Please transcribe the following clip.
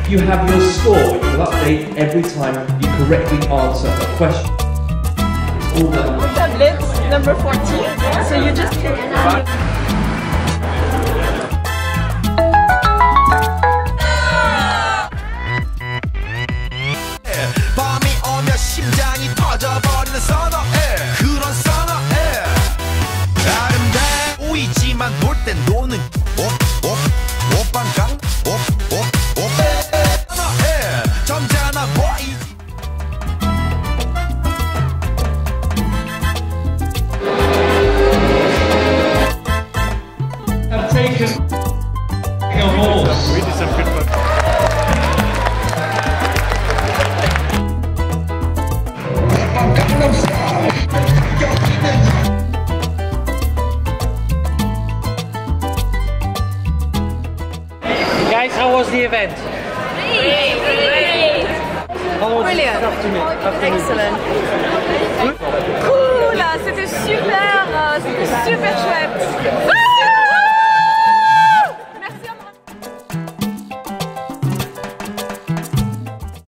You have your score. You will update every time you correctly answer a question. All done. Tablet number 14. So you just click on 밤이 오면 심장이 터져버리는 선어해 그런 선어해 아름다우이지만 놀 땐 노는 오빤강 선어해 점잖아 보이지 Have taken a horse. We did some good fun. Guys, how was the event? Brilliant. Excellent. Cool, c'était super chouette.